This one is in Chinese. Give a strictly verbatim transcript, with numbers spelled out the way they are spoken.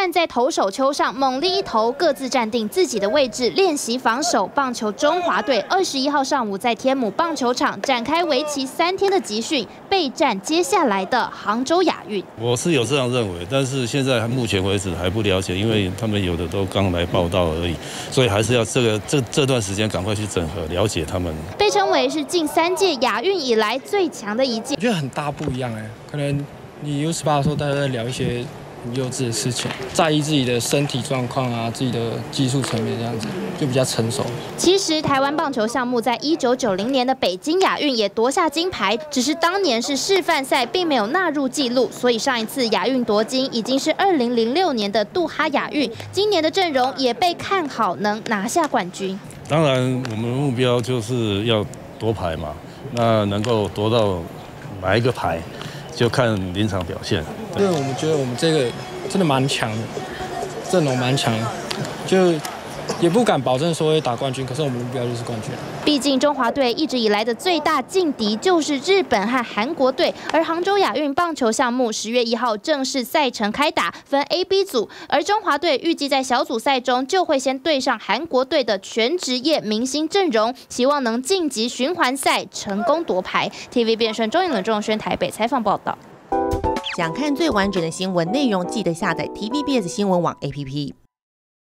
站在投手丘上猛力一投，各自站定自己的位置，练习防守。棒球中华队二十一号上午在天母棒球场展开为期三天的集训，备战接下来的杭州亚运。 我是有这样认为，但是现在目前为止还不了解，因为他们有的都刚来报道而已，所以还是要这个这这段时间赶快去整合了解他们。 被称为是近三届亚运以来最强的一届， 我觉得很大不一样哎，可能你 U 十八的时候大家在聊一些很幼稚的事情，在意自己的身体状况啊，自己的技术层面这样子，就比较成熟。 其实台湾棒球项目在一九九零年的北京亚运也夺下金牌，只是当年是示范赛，并没有纳入记录，所以上一次亚运夺金已经是二零零六年的杜哈亚运，今年的阵容也被看好能拿下冠军。 当然，我们的目标就是要夺牌嘛，那能够夺到哪一个牌，就看临场表现。 因为我们觉得我们这个真的蛮强的，阵容蛮强的，就也不敢保证说会打冠军，可是我们的目标就是冠军。 毕竟中华队一直以来的最大劲敌就是日本和韩国队，而杭州亚运棒球项目十月一号正式赛程开打，分 A、B 组，而中华队预计在小组赛中就会先对上韩国队的全职业明星阵容，希望能晋级循环赛，成功夺牌。T V B 变中影冷仲轩台北采访报道。 想看最完整的新闻内容，记得下载 T V B S 新闻网 A P P。